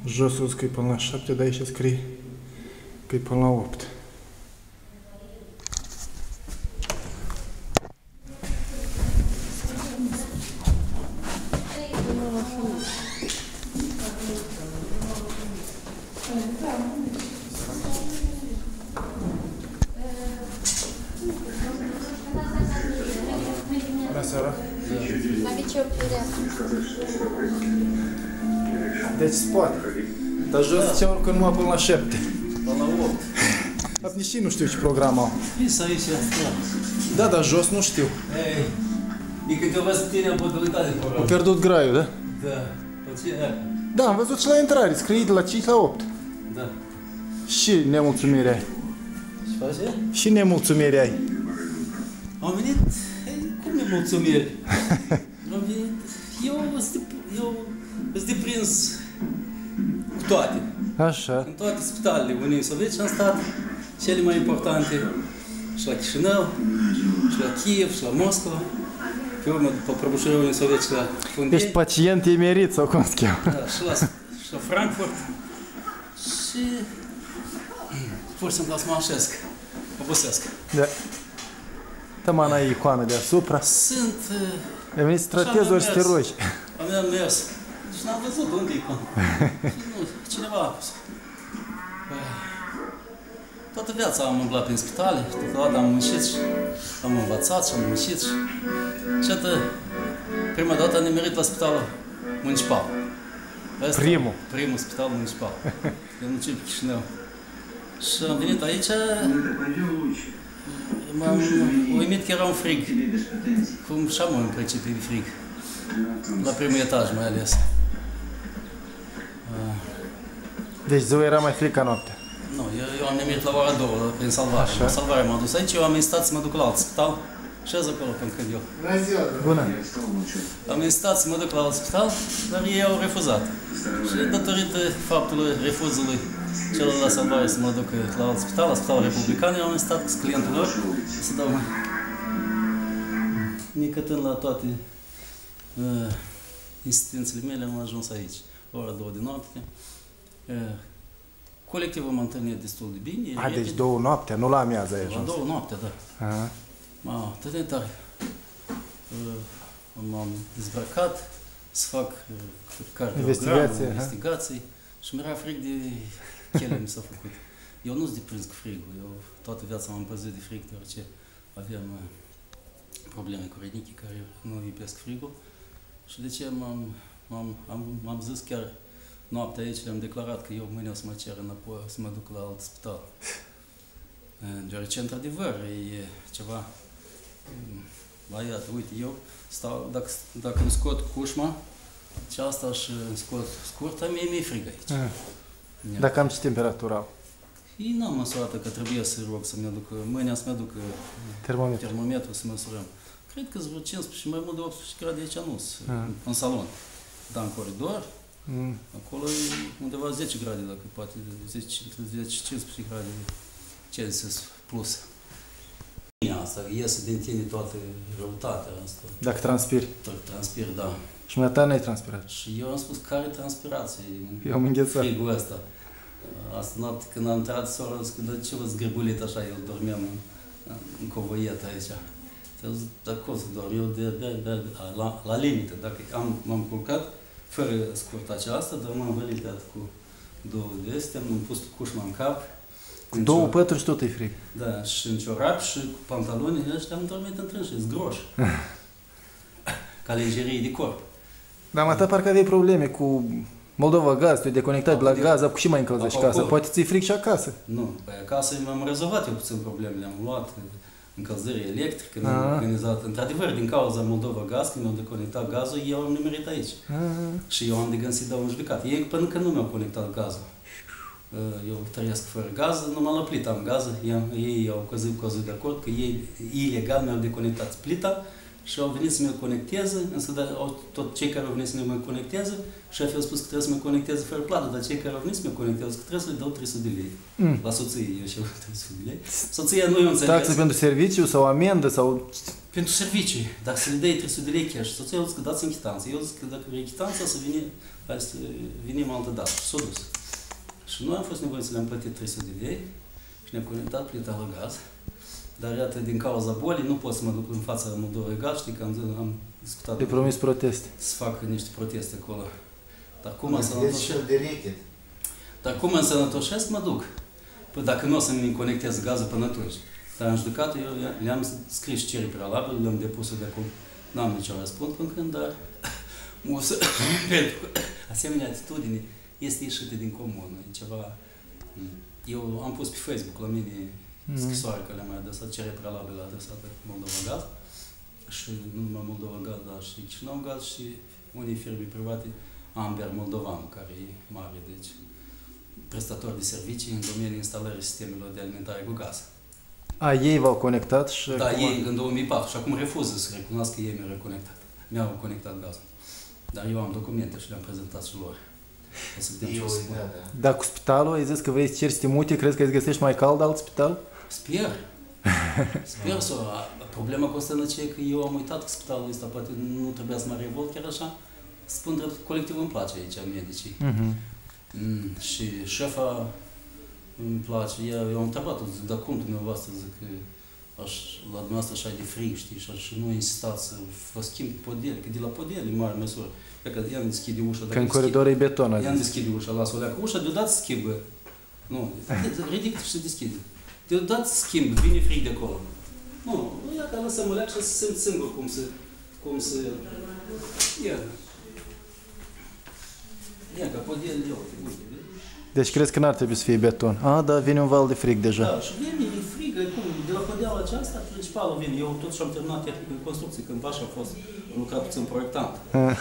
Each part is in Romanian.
Josul că e până la 7, dar aici scrie că e până la 8. Bună seara! La liceu Deci sport. Dar jos ziceau că numai până la 7. Până la 8. Dar nici nu știu ce program au. Pisa aici asta. Da, dar jos nu știu. Ei, e câteva stine oportunitate de Au program. pierdut graiul, da? Da. Pe ce? Da, am văzut și la intrare, scrie de la 5 la 8. Da. Și nemulțumire ai. Și face? Și nemulțumire ai. Am venit, cum ne mulțumiri? Am venit, eu sunt deprins cu toate. Așa. În toate spitalele Uniunii Sovietice am stat, cele mai importante, și la Chișinău, și la Kiev, și la Moscova. Pe urmă, după prăbușirea Uniunii Sovietice la Fundei. Deci pacient emerit sau cum se cheamă. Da, și la Frankfurt. Și pur și simplu să mă așesc, obosesc. Da. Tămana e icoană deasupra. Sunt... Ai venit să tratezi ori să te rogi. Am mers. Și n-am văzut unde e icoana. Nu, cineva a pus. Toată viața am umblat prin spitale, totodată am muncit și am învățat și am muncit. Și atât, prima dată am nimerit la spitalul municipal. Asta, primul spital municipal. Eu munceam pe Chișinău. Și am venit aici, m-am uimit că era un frig. Cum și am în principiu de frig. La primul etaj mai ales. Deci ziua era mai frică noaptea. Nu, eu am nimerit la ora 2 prin salvare. Așa. La salvare m-am dus aici, eu am insistat să mă duc la alt spital. Și azi acolo până când eu. Bună! Am insistat să mă duc la alt spital, dar ei au refuzat. Și datorită faptului refuzului celor la salvare să mă duc la alt spital, la Spitalul Republican, eu am insistat cu clientul lor să dau mai. Nicătând la toate insistențele mele, am ajuns aici. Ora 2 de noapte. Colectivul m-a întâlnit destul de bine. A, deci 2 noaptea, nu la amiază ai ajuns. La 2 noaptea, da. Aha. Atât de tare. M-am dezbrăcat să fac investigații și mi-era frig de chele mi s-a făcut. Eu nu sunt deprins cu frigul, eu toată viața m-am păzit de frig, deoarece aveam probleme cu rinichi care nu iubesc frigul. Și de ce m-am zis chiar noaptea aici, le-am declarat că eu mâine o să mă cer înapoi, să mă duc la alt spital. Deoarece, într-adevăr, e ceva... Iată, uite, eu stau, dacă îmi scot cușma, și asta și îmi scot scurta, mi-e frig aici. Dar cam ce temperatură au? Ei n-am măsurat că trebuie să rog să-mi aduc, mâine să-mi aduc termometru să măsurăm. Cred că sunt vreo 15 și mai mult de 18 grade aici nu în salon. Dar în coridor, acolo e undeva 10 grade, dacă poate 10-15 grade Celsius plus. Asta, iese din tine toată răutatea asta. Dacă transpiri. Transpir, da. Și dumneata n-ai transpirat. Și eu am spus, care transpirație eu am înghețat. Frigul ăsta. Asta noapte, când am intrat sora, zic, dar ce v-ați zgârbulit așa, eu dormeam în covoiet aici. Te-au zis, dar cum să dorm? Eu la limită, dacă m-am culcat, fără scurta aceasta, dar m-am vălit cu 2 de astea, am pus cușma în cap. Cu 2 pături și tot e frig. Da, și în ciorap și cu pantaloni ăștia am dormit întrânși, zgroși. Ca lejerie de corp. Dar mă, parcă aveai probleme cu Moldova Gaz, tu ai deconectat de la gaz, acum și mai încălzești casa. Poate ți-i frig și acasă. Nu, pe acasă am rezolvat eu puțin problemele. Am luat încălzire electrică, mi-am organizat. Într-adevăr, din cauza Moldova Gaz, când mi-au deconectat gazul, eu am nimerit aici. Și eu am de gând să-i dau în judecată. Ei până că nu mi-au conectat gazul. Eu trăiesc fără gaz, numai la plită am gaz. Ei au căzut de acord că ei ilegal mi-au deconectat plita și au venit să mă conecteze, însă tot cei care au venit să mă conecteze, șefii au spus că trebuie să mă conecteze fără plată, dar cei care au venit să mă conecteze, că trebuie să le dau 300 de lei. La soție, eu și eu 300 de lei. Soția nu i-a înțeles. Taxe pentru serviciu sau amendă sau... Pentru servicii. Dacă să le dai 300 de lei cash, soția a zis că dați în chitanță. Eu zic că dacă vrei chitanța, să venim altă dată. Și s-a dus. Și noi am fost nevoiți să le-am plătit 300 de lei și ne-am conectat plita la gaz. Dar iată, din cauza bolii, nu pot să mă duc în fața Moldovei Gaz, știi că am discutat... De promis proteste. Să fac niște proteste acolo. Dar cum mă însănătoșesc, mă duc. Păi dacă nu o să-mi conectez gazul până atunci. Dar în judecată eu le-am scris cereri prealabile, le-am depus de acum. N-am nicio răspuns până când, dar pentru că asemenea atitudine este ieșită din comună. E ceva... Eu am pus pe Facebook la mine scrisoare care le-am mai adresat, cerere prealabilă adresată Moldova Gaz. Și nu numai Moldova Gaz, dar și Chișinău Gaz și unii firme private, Amber Moldovan, care e mare, deci prestator de servicii în domeniul instalării sistemelor de alimentare cu gaz. A, ei v-au conectat și... Da, ei în 2004 și acum refuză să recunoască că ei mi-au reconectat. Mi-au conectat gazul. Dar eu am documente și le-am prezentat și lor. O să vedem ce o să spun. Dar cu spitalul, ai zis că vrei să ceri să te mute, crezi că îți găsești mai cald alt spital? Sper. Sper să... Problema constă în aceea că eu am uitat că spitalul ăsta poate nu trebuia să mă revolt chiar așa. Spun drept, colectivul îmi place aici, medicii. Și șefa îmi place. Eu am întrebat-o, zic, dar cum dumneavoastră, zic că la dumneavoastră așa de frig, știi, și nu insistați să vă schimb podele, că de la podele e mare măsură. Că ea îmi deschide ușa. Că în coridor e beton, ea îmi deschide ușa, lasă o leacă. Ușa deodată schimbă. Nu, ridică și se deschide. Deodată schimbă, vine frig de acolo. Nu, ia că lăsăm o leacă și să simt singur cum să... Ia că podele eu, uite. Deci crezi că n-ar trebui să fie beton? A, da, vine un val de frig deja. Da, și vine, e frigă, de la podeala aceasta, principalul vine. Eu totuși am terminat tehnică de construcție, când așa a fost, am lucrat puțin proiectant.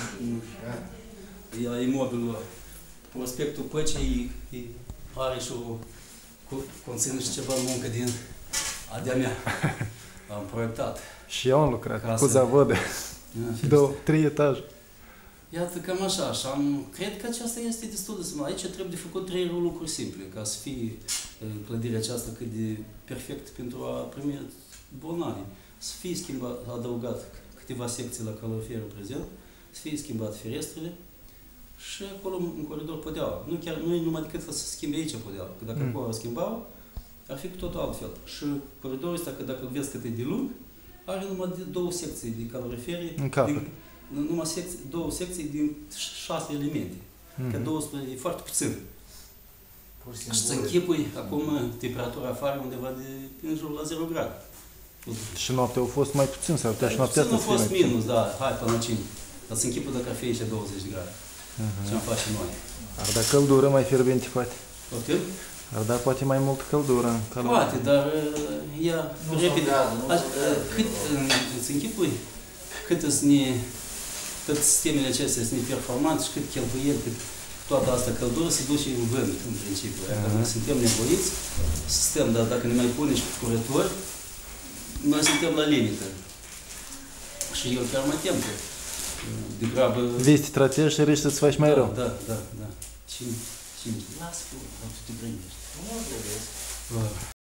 La imobilul, prospectul Păcii are și conține și ceva muncă din a-de-a mea. Am proiectat. Și eu am lucrat cu zavodă. 2-3 etaje. Iată, cam așa. Și cred că aceasta este destul de simplu. Aici trebuie de făcut 3 lucruri simple, ca să fie clădirea aceasta cât de perfect pentru a primi bolnavi. Să fie adăugat câteva secții la caloriferul prezent, să fie schimbat ferestrele și acolo în coridor podeaua. Nu e numai decât să se schimbe aici podeaua, că dacă acolo o schimbau, ar fi cu totul altfel. Și coridorul ăsta, că dacă vezi cât e de lung, are numai 2 secții de calorifere. În capăt. Numai 2 secții din 6 elemente. Că 12 e foarte puțin. Și să închipui acum temperatura afară undeva în jur la 0 grade. Și noaptea au fost mai puțin, sau putea și noaptea să fie mai puțin. Nu a fost minus, da, hai până la 5. Dar să închipui dacă ar fi aici 20 de grade. Ce am face noi. Ar da căldură mai fierbinte, poate. Poftim? Ar da poate mai mult căldură. Poate, dar ea repede. Cât îți închipui, cât sistemele acestea sunt neperformante și cât cheltuieli, cât toată asta căldură se duce în vânt, în principiu. Noi suntem nevoiți să stăm, dar dacă ne mai pune și curători, noi suntem la limită. Și eu chiar mă tem că degrabă... Vezi, te tratezi și riști să-ți faci mai rău. Da. Cine? Lasă, tu te gândești. Nu mă gândesc.